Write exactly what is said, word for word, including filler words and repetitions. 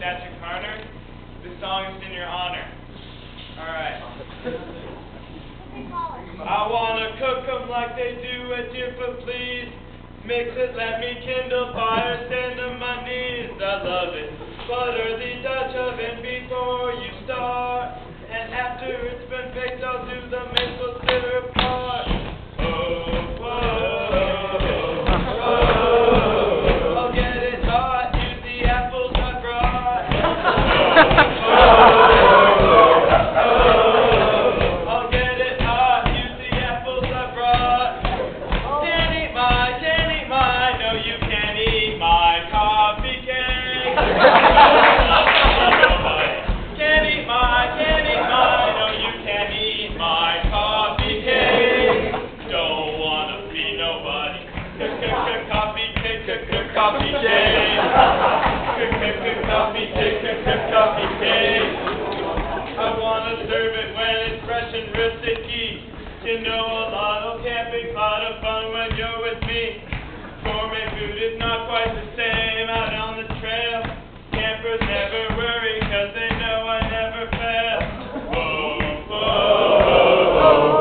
Statue Carter. This song is in your honor. Alright. I wanna cook 'em like they do at Deerfoot, please. Mix it, let me kindle fire, stand on my knees. I love it. Butter the Dutch oven before you start. And after it's been baked, I'll do the maple syrup part. Oh, whoa, oh, I'll get it hot, use the apples I brought. Oh, oh, I'll get it hot, use the apples I brought. Can't eat my, can't eat my, no you can't eat my coffee cake. Can't eat my, can't eat my, no you can't eat my coffee cake. Don't wanna be nobody. Coffee cake, coffee cake. Coffee cake, coffee cake. I wanna serve it when it's fresh and real sticky. You know a lot of camping, lot of fun when you're with me. Gourmet food is not quite the same out on the trail. Campers never worry, cause they know I never fail. Whoa, whoa, whoa.